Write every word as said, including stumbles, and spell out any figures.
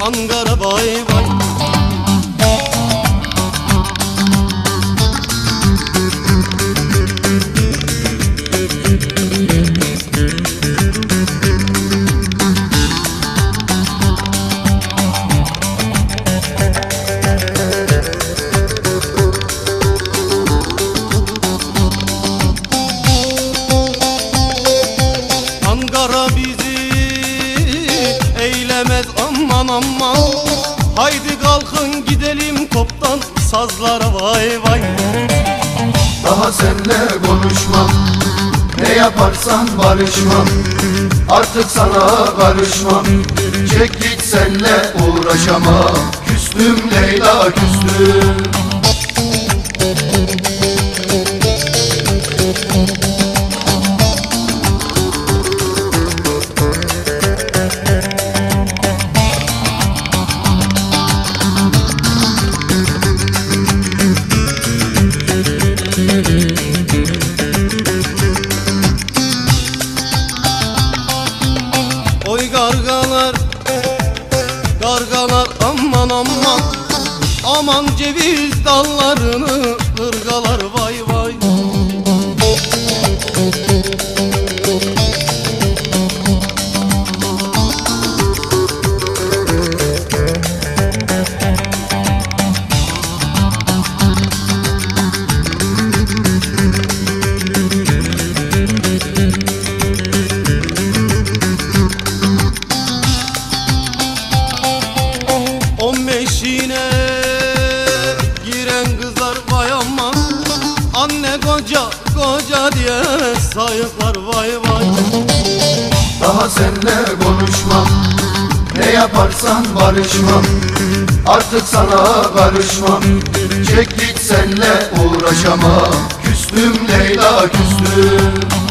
Ankara vay vay. Ankara bizi eylemez aman aman. Haydi kalkın gidelim toptan sazlara vay vay. Daha senle konuşmam, ne yaparsan barışmam. Artık sana karışmam, çek git senle uğraşamam. Küstüm Leyla küstüm. Oy gargalar, gargalar aman aman. Aman ceviz dallarını ırgalar vay vay. On beşine giren kızlar vay aman. Anne koca koca diye sayıklar vay vay. Daha senle konuşmam, ne yaparsan barışmam. Artık sana karışmam, çek git senle uğraşamam. Küstüm Leyla küstüm.